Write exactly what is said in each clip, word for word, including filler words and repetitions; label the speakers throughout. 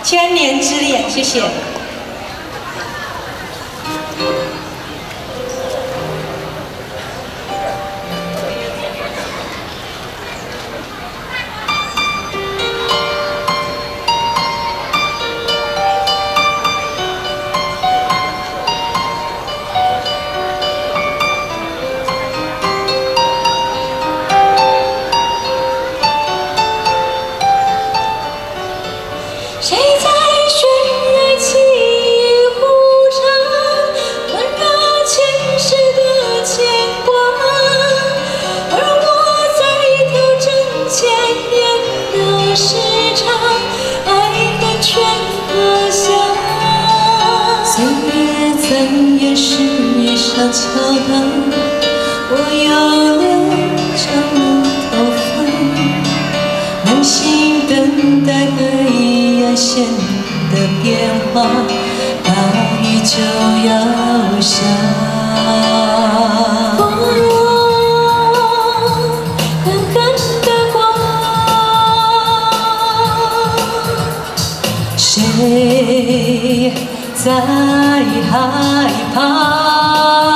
Speaker 1: 千年之恋，谢谢。
Speaker 2: 谁在弦乐起舞唱，温热前世的牵挂？而我在调整千年的时长，爱恨全搁下。岁月在掩饰上敲打，我又流长了头发，耐心等待的。 线的变化，大雨就要下。风若狠狠的刮，谁在害怕？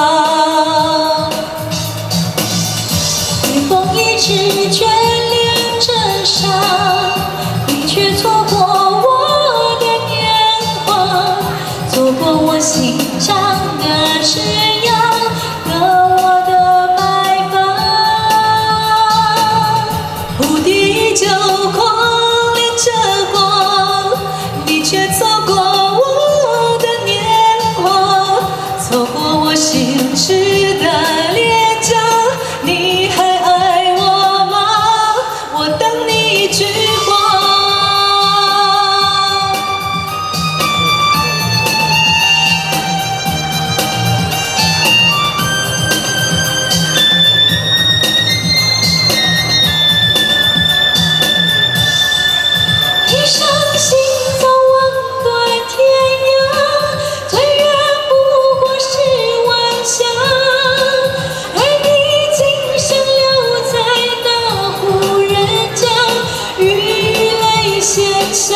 Speaker 2: 微风一直眷恋着伤。 却错过我的年华，错过我心上的枝桠和我的白发。蝴蝶依旧狂恋着光，你却错过我的年华，错过我心事的脸颊。你还爱我吗？我等你一句话。 一生行走望断天涯，最远不过是晚霞。而你今生留在那户人家，与泪咸下。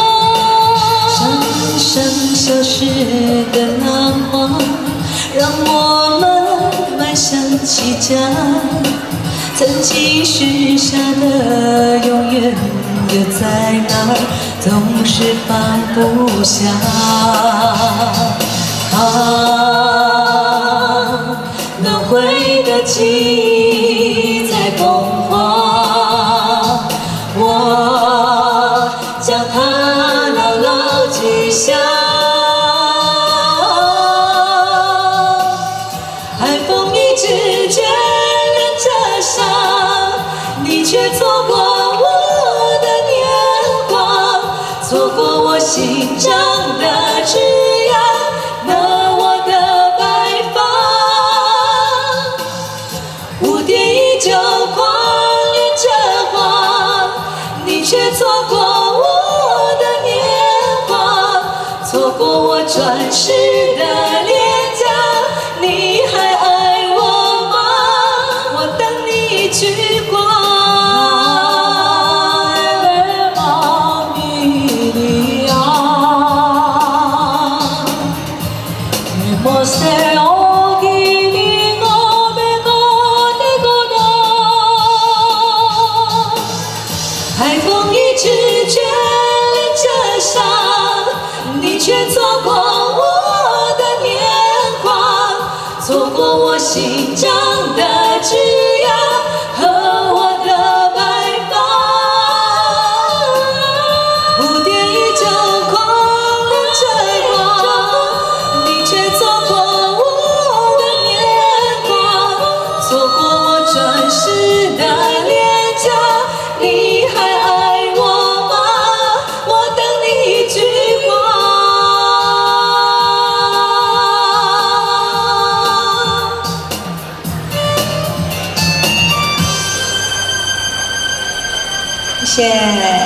Speaker 2: 生生消失的浪花，让我们满想起家。曾经许下的永远。 又在哪儿？总是放不下。啊，轮回的记忆在风化，我将它牢牢记下。海风一直眷恋着伤，你却错过。 错过我心上的枝桠和我的白发，蝴蝶依旧狂恋着花，你却错过我的年华，错过我转世的脸颊，你还爱我吗？我等你一句话。 Mosse occhi di come gode godo， 海风一直眷恋着伤，你却错过我的年华，错过我心上的枝桠和我的白发。蝴蝶依旧狂恋着光，你却错。 转世的脸颊，你还爱我吗？我等你一句
Speaker 1: 话。谢谢。